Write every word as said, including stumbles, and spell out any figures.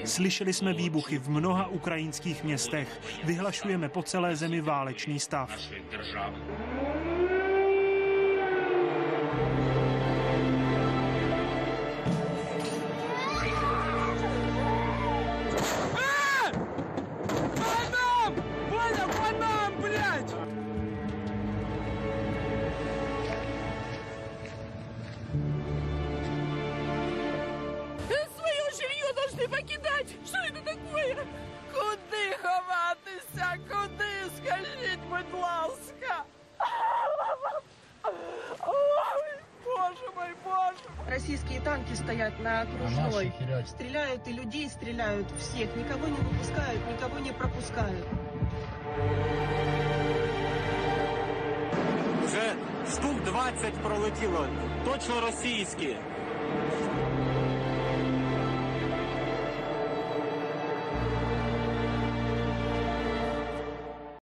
Slyšeli jsme výbuchy v mnoha ukrajinských městech. Vyhlašujeme po celé zemi válečný stav. Покидать! Що це таке? Куди ховатися? Куди? Скажіть, будь ласка. Ой, боже мой, боже. Российские танки стоят на окружной. Стреляют и людей стреляют всех. Никого не выпускают, никого не пропускают. Вже штук двадцять пролетіло. Точно російські.